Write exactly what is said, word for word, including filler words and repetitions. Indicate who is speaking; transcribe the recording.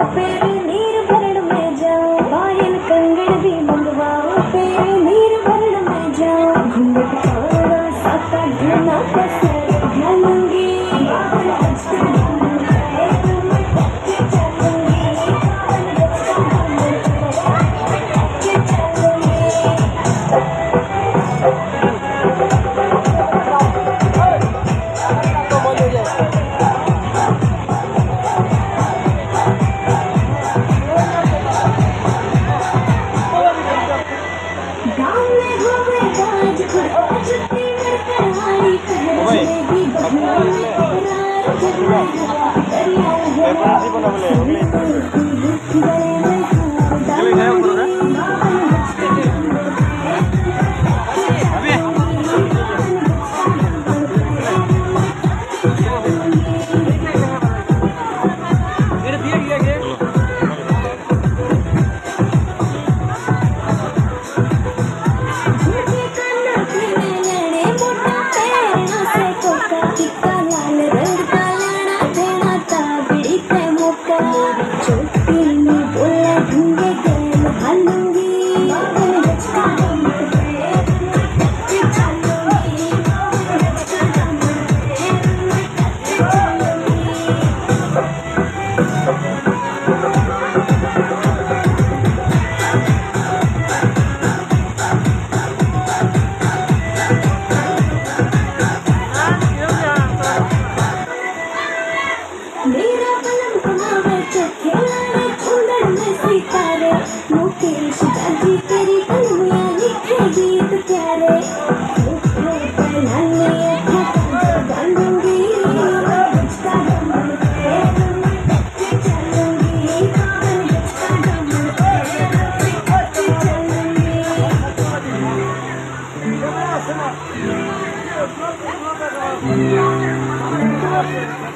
Speaker 1: फिर नीर भरण में जाऊं, पायल कंगन भी मंगवाऊं, फिर नीर भरण में जाऊं, घूंघट छोड़ा साता ढूंढना पसर ढूंढूंगी, बावन गज का घूंघट है, मैं टच चलूंगी, बावन गज का घूंघट है, टच चलूंगी। गाँव में होवे गाज खुद जुत्ती में कढ़ाई पहनेगी बहनों में करार जब मैं दरिया है गले में हाथ डालूंगी, बावन गज का घूंघट है, झुमके काना पहने लेने मोटा पैरना से कोका टिक्का लाल रंग का लाना देना तागड़ी ते मौका, चोटी में बोला ढूंढे गैल हालूंगी, बावन गज का घूंघट है, टच चलूंगी, बावन गज का घूंघट है, टच मेरा बलम कमावे चोखे लाने कुंदन में सितारे, मुकेश दादी तेरी कलमियां लिखे गीत प्यारे, मुझे पहना लिए था बांधूंगी, बावन गज का घूंघट है, मैं टच चलूंगी, बावन गज का घूंघट है, मैं टच चलूंगी।